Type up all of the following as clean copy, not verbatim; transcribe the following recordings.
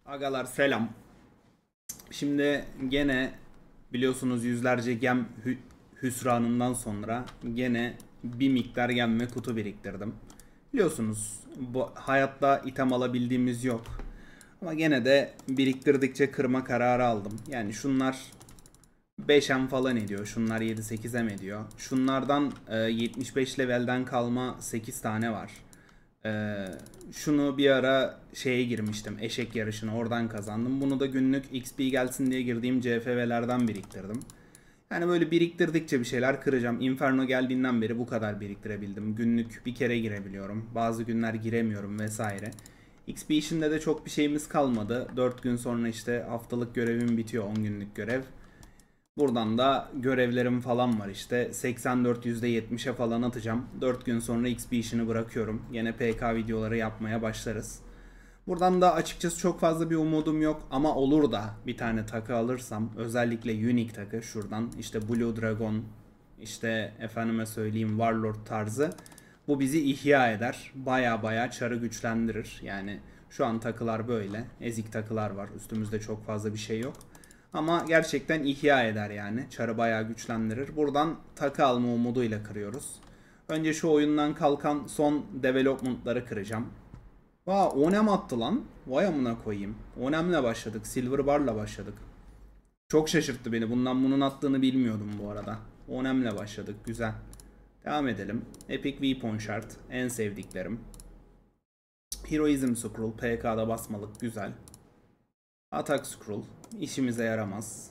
Agalar selam. Şimdi gene biliyorsunuz yüzlerce gem hüsranından sonra gene bir miktar gem ve kutu biriktirdim. Biliyorsunuz bu hayatta item alabildiğimiz yok. Ama gene de biriktirdikçe kırma kararı aldım. Yani şunlar 5M falan ediyor. Şunlar 7-8M ediyor. Şunlardan 75 levelden kalma 8 tane var. Ee, Şunu bir ara şeye girmiştim. Eşek yarışına oradan kazandım. Bunu da günlük XP gelsin diye girdiğim CFV'lerden biriktirdim. Yani böyle biriktirdikçe bir şeyler kıracağım. Inferno geldiğinden beri bu kadar biriktirebildim. Günlük bir kere girebiliyorum. Bazı günler giremiyorum vesaire. XP işinde de çok bir şeyimiz kalmadı. 4 gün sonra işte haftalık görevim bitiyor. 10 günlük görev. Buradan da görevlerim falan var işte. 84 %70'e falan atacağım. 4 gün sonra XP işini bırakıyorum. Yine PK videoları yapmaya başlarız. Buradan da açıkçası çok fazla bir umudum yok. Ama olur da bir tane takı alırsam. Özellikle unique takı şuradan. İşte Blue Dragon. İşte efendime söyleyeyim Warlord tarzı. Bu bizi ihya eder. Baya baya çarı güçlendirir. Yani şu an takılar böyle. Ezik takılar var. Üstümüzde çok fazla bir şey yok. Ama gerçekten ihya eder yani. Çarı bayağı güçlendirir. Buradan takı alma umuduyla kırıyoruz. Önce şu oyundan kalkan son development'ları kıracağım. Vaa Onem attı lan. Vay amına koyayım. Onem'le başladık. Silver Bar'la başladık. Çok şaşırttı beni. Bunun attığını bilmiyordum bu arada. Onem'le başladık. Güzel. Devam edelim. Epic Weapon Shard. En sevdiklerim. Heroism Scroll. PK'da basmalık. Güzel. Attack Scroll. İşimize yaramaz.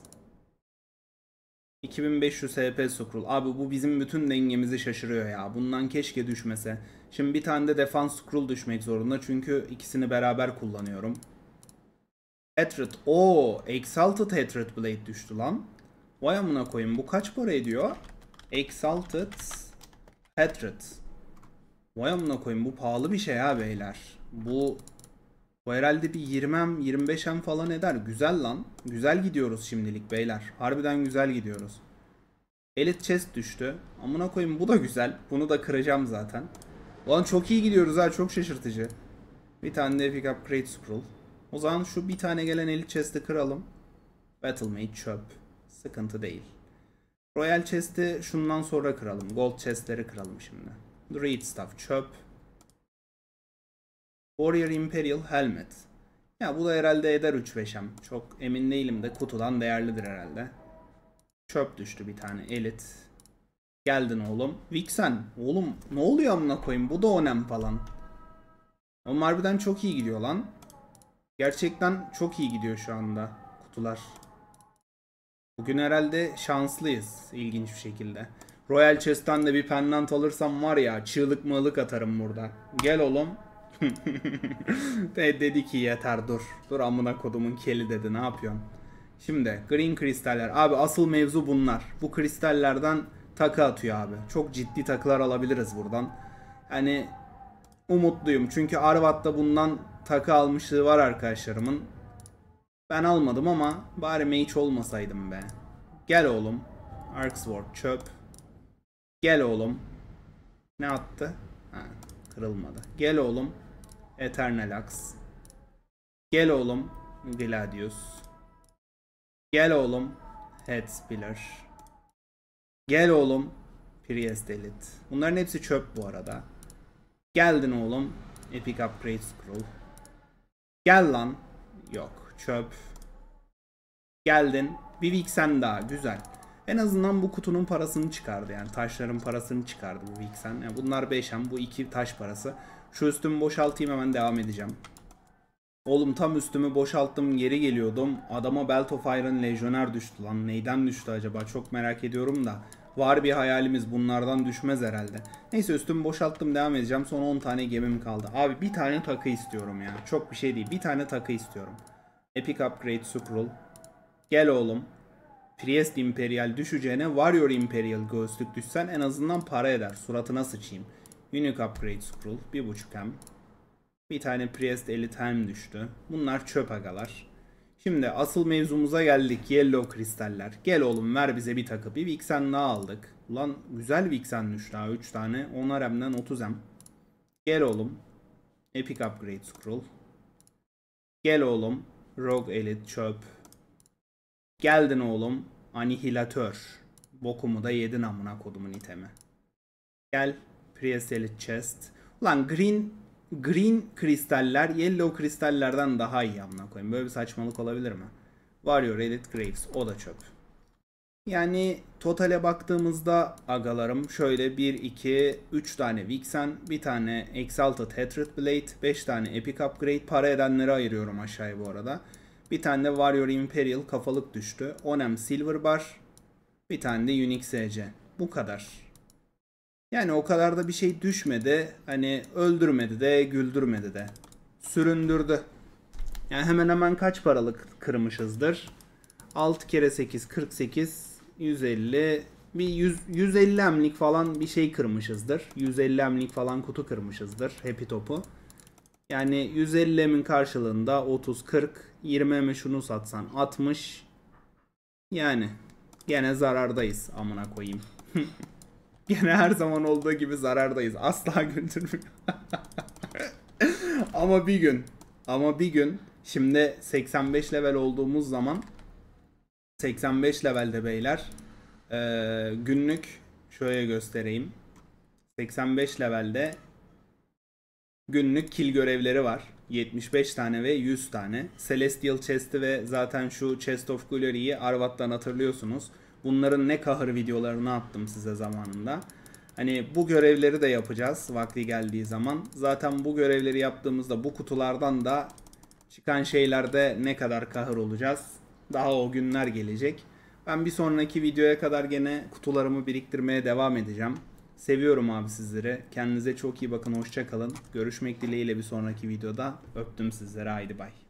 2500 HP Scroll. Abi bu bizim bütün dengemizi şaşırıyor ya. Bundan keşke düşmese. Şimdi bir tane de Defense Scroll düşmek zorunda. Çünkü ikisini beraber kullanıyorum. Hatred. Oo, Exalted Hatred Blade düştü lan. Vay amına koyayım. Bu kaç para ediyor? Exalted Hatred. Vay amına koyayım. Bu pahalı bir şey ha beyler. Bu herhalde bir 20'm 25'em falan eder. Güzel lan. Güzel gidiyoruz şimdilik beyler. Harbiden güzel gidiyoruz. Elite chest düştü. Amına koyayım bu da güzel. Bunu da kıracağım zaten. Ulan çok iyi gidiyoruz ha. Çok şaşırtıcı. Bir tane de Epic Upgrade Scroll. O zaman şu bir tane gelen Elite chest'i kıralım. Battlemate çöp. Sıkıntı değil. Royal chest'i şundan sonra kıralım. Gold chest'leri kıralım şimdi. Druid Staff çöp. Warrior Imperial Helmet. Ya bu da herhalde eder 3-5'em. Çok emin değilim de kutudan değerlidir herhalde. Çöp düştü bir tane Elite. Geldin oğlum. Vixen. Oğlum ne oluyor amına koyayım? Bu da onem falan. Oğlum harbiden çok iyi gidiyor lan. Gerçekten çok iyi gidiyor şu anda kutular. Bugün herhalde şanslıyız ilginç bir şekilde. Royal Chest'ten de bir pendant alırsam var ya çığlık mığlık atarım burada. Gel oğlum. Dedi ki yeter dur. Dur amına kodumun keli dedi ne yapıyorsun? Şimdi green kristaller. Abi asıl mevzu bunlar. Bu kristallerden takı atıyor abi. Çok ciddi takılar alabiliriz buradan. Yani umutluyum. Çünkü Arvat'ta bundan takı almışlığı var arkadaşlarımın. Ben almadım ama bari mage olmasaydım be. Gel oğlum. Arksword çöp. Gel oğlum. Ne attı? Ha, kırılmadı. Gel oğlum. Eternal Axe. Gel oğlum. Gladius. Gel oğlum. Headspiller. Gel oğlum. Priest Elite. Bunların hepsi çöp bu arada. Geldin oğlum. Epic Upgrade Scroll. Gel lan. Yok. Çöp. Geldin. Bir Vixen daha. Güzel. En azından bu kutunun parasını çıkardı. Yani taşların parasını çıkardı bu Vixen. Yani bunlar 5'em. Bu 2 taş parası. Şu üstümü boşaltayım hemen devam edeceğim. Oğlum tam üstümü boşalttım geri geliyordum. Adama Belt of Iron Legionnaire düştü lan. Neyden düştü acaba? Çok merak ediyorum da. Var bir hayalimiz bunlardan düşmez herhalde. Neyse üstümü boşalttım devam edeceğim. Son 10 tane gemim kaldı. Abi bir tane takı istiyorum ya. Çok bir şey değil. Bir tane takı istiyorum. Epic Upgrade Scroll. Gel oğlum. Priest Imperial düşeceğine Warrior Imperial Ghost'lük düşsen en azından para eder. Suratına sıçayım. Unique Upgrade Scroll. 1.5M. Bir tane Priest Elite Helm düştü. Bunlar çöp agalar. Şimdi asıl mevzumuza geldik. Yellow kristaller. Gel oğlum ver bize bir takı. Bir Vixen daha aldık. Ulan güzel Vixen düştü ha 3 tane. 10 Rem'den 30M. Gel oğlum. Epic Upgrade Scroll. Gel oğlum. Rogue Elite çöp. Geldin oğlum. Anihilatör. Bokumu da yedin amına kodumun itemi. Gel. Priest Elite Chest. Ulan green kristaller yellow kristallerden daha iyi amına koyayım. Böyle bir saçmalık olabilir mi? Warrior Elite Graves. O da çöp. Yani totale baktığımızda agalarım şöyle 1, 2, 3 tane Vixen, bir tane Exalted Hatred Blade, 5 tane Epic Upgrade, para edenleri ayırıyorum aşağıya bu arada. Bir tane de Warrior Imperial kafalık düştü. Onem Silver Bar, bir tane de Unique SC. Bu kadar. Yani o kadar da bir şey düşmedi. Hani öldürmedi de güldürmedi de. Süründürdü. Yani hemen hemen kaç paralık kırmışızdır? 6 kere 8 48 150 bir 150 emlik falan bir şey kırmışızdır. 150 emlik falan kutu kırmışızdır Happy Top'u. Yani 150 emin karşılığında 30 40 20 emi şunu satsan 60. Yani gene zarardayız amına koyayım. Gene her zaman olduğu gibi zarardayız. Asla güldürmüyor. Ama bir gün şimdi 85 level olduğumuz zaman 85 levelde beyler günlük şöyle göstereyim. 85 levelde günlük kill görevleri var. 75 tane ve 100 tane. Celestial Chest'i ve zaten şu Chest of Glory'yi Arvat'tan hatırlıyorsunuz. Bunların ne kahır videolarını attım size zamanında. Hani bu görevleri de yapacağız vakti geldiği zaman. Zaten bu görevleri yaptığımızda bu kutulardan da çıkan şeylerde ne kadar kahır olacağız. Daha o günler gelecek. Ben bir sonraki videoya kadar gene kutularımı biriktirmeye devam edeceğim. Seviyorum abi sizleri. Kendinize çok iyi bakın. Hoşça kalın. Görüşmek dileğiyle bir sonraki videoda. Öptüm sizlere. Haydi bay.